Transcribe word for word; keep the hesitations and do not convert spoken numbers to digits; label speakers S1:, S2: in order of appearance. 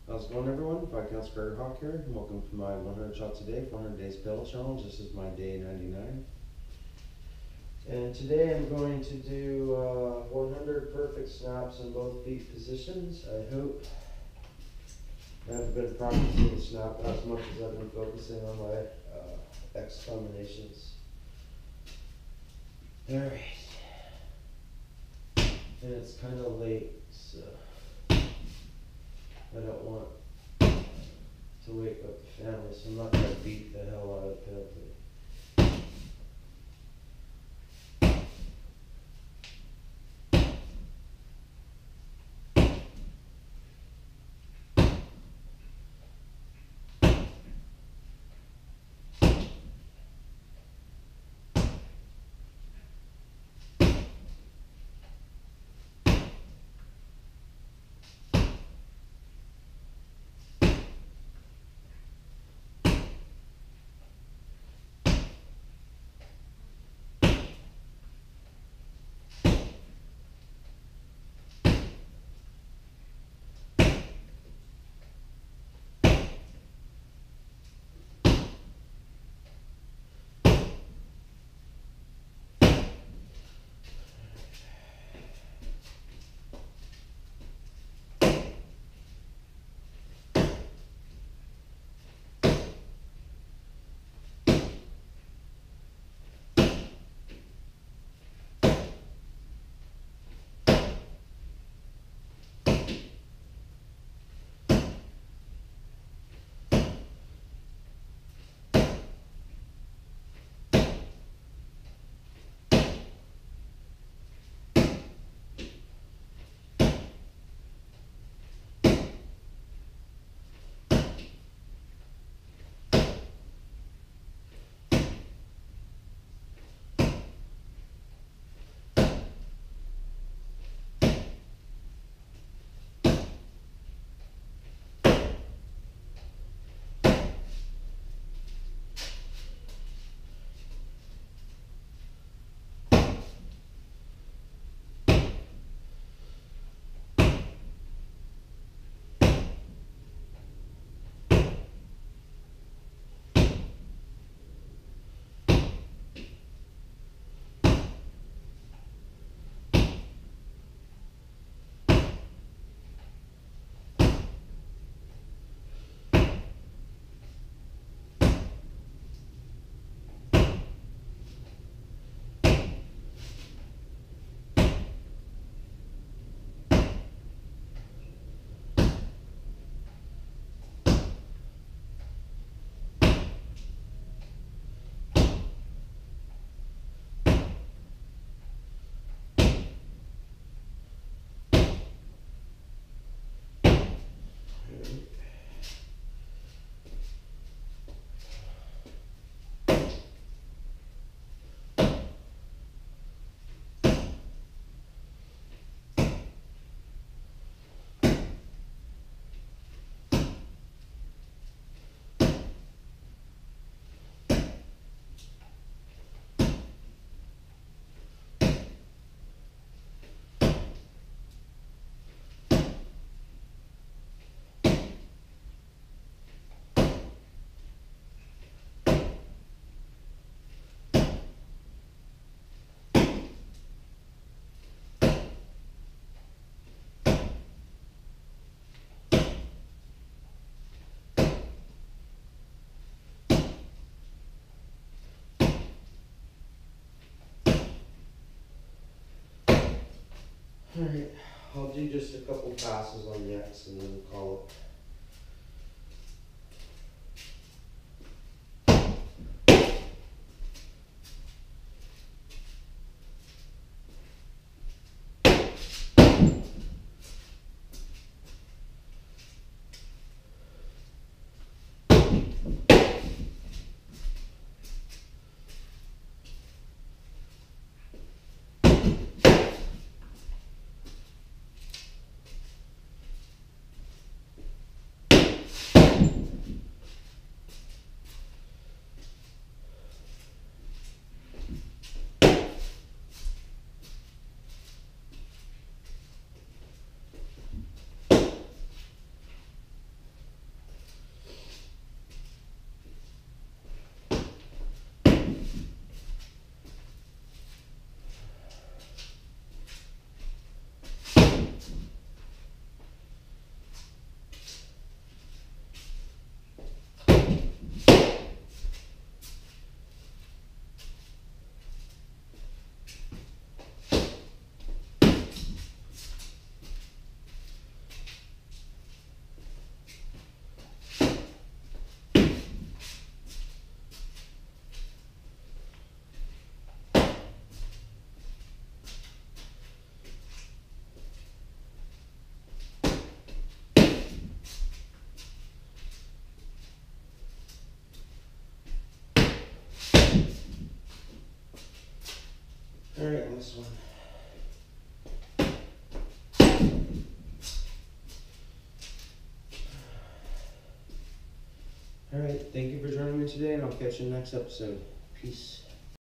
S1: How's it going, everyone? Viscount Gregor Hawke here, and welcome to my one hundred shots a day, four hundred days Pell challenge. This is my day ninety-nine. And today I'm going to do uh, one hundred perfect snaps in both feet positions. I hope I have been practicing the snap as much as I've been focusing on my uh, X combinations. Alright. And it's kind of late, so I don't want to wake up the family, so I'm not going to beat the hell out of Pell today. Alright, I'll do just a couple passes on the X and then call it. Alright, thank you for joining me today, and I'll catch you in the next episode. Peace.